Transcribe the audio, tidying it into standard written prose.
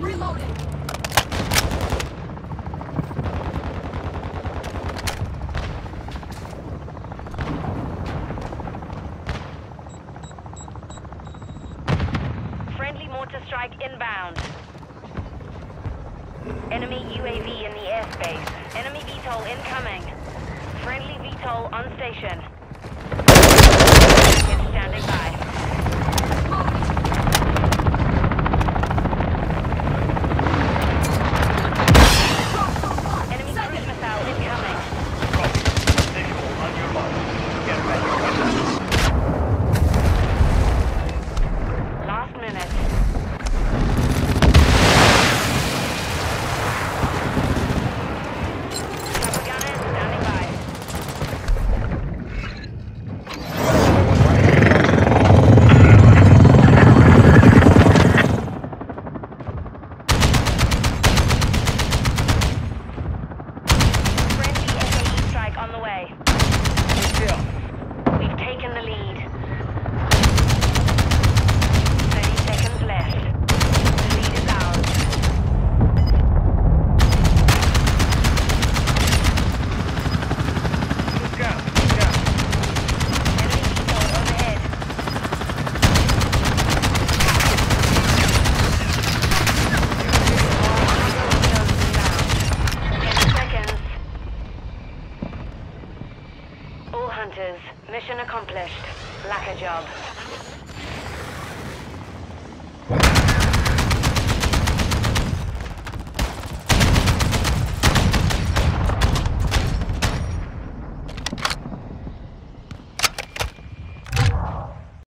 Reloading! Friendly mortar strike inbound. Enemy UAV in the airspace. Enemy VTOL incoming. Friendly VTOL on station. Package standing by. Enemy cruise missile incoming. Visual on your mark. Get ready. Last minute. Propaganda standing by. Friendly SAE strike on the way. We've taken the lead. 30 seconds left. The lead is ours. Look out. Look out. Enemy VTOL overhead. Seconds. All hunters, mission accomplished. Lack a job.